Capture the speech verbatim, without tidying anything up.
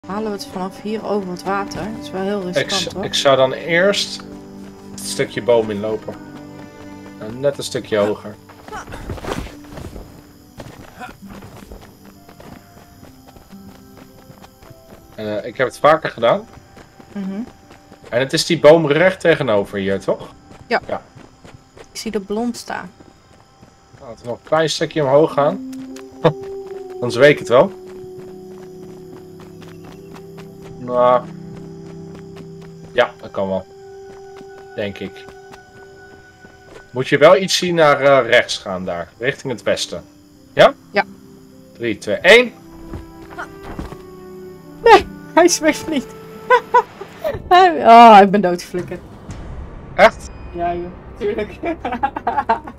Halen we het vanaf hier over het water? Dat is wel heel riskant, ik, hoor. ik zou dan eerst het stukje boom inlopen. En net een stukje hoger. En, uh, ik heb het vaker gedaan. Mm-hmm. En het is die boom recht tegenover hier, toch? Ja. Ja. Ik zie de blond staan. Laten we nog een klein stukje omhoog gaan. Anders weet ik het wel. Nou. Ja, dat kan wel. Denk ik. Moet je wel iets zien naar uh, rechts gaan daar. Richting het westen. Ja? Ja. drie, twee, één. Nee, hij zweeft niet. Oh, ik ben doodgeflikkerd. Echt? Ja, joh. Tuurlijk.